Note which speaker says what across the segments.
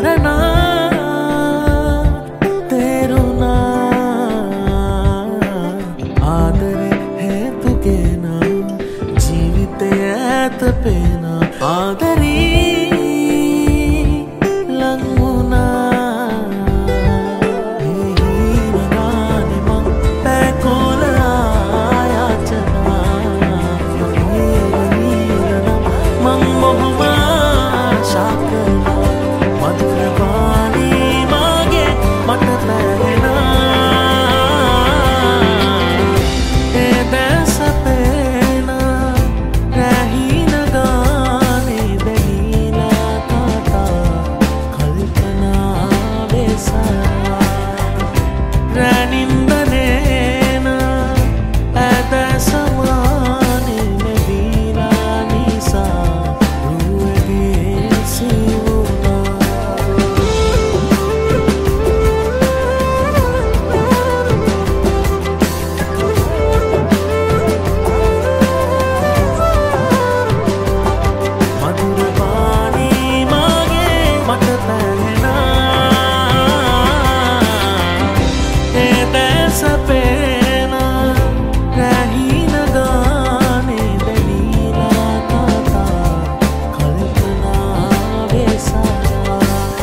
Speaker 1: කාරණා තේරුණා ආදරේ හේතුගෙන ජීවිතය ඇත පේන ආදරී ලං වුණා හිනානේ මං පැකොල ආයාචනා මං බොහොම ආශා කළා මధుර පානී මාගේ මට පැහැෙනා ඒ දැස පේන රැහින ගානේ බැඳීලා කතා කල්පනා වෙසා රැනින්දනේන ඇද සමානේ නැදීලා නිසා රුවගේ සිවුනා මధుර පානී මාගේ මට පැහැෙනා ඒ දැස පේන රැහින ගානේ බැඳීලා කතා කල්පනා වෙසා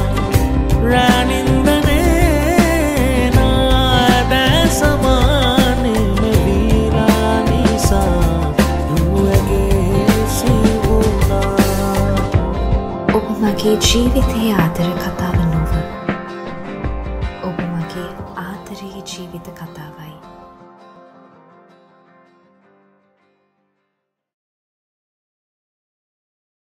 Speaker 1: රැනින්දනේන ඇද සමානේ නැදීලා නිසා රුවගේ සිවුනා
Speaker 2: ඔබ මගේ ජීවිතයේ ආදර කතාව නොව ඔබ මගේ ආදරයේ ජීවිත කතාව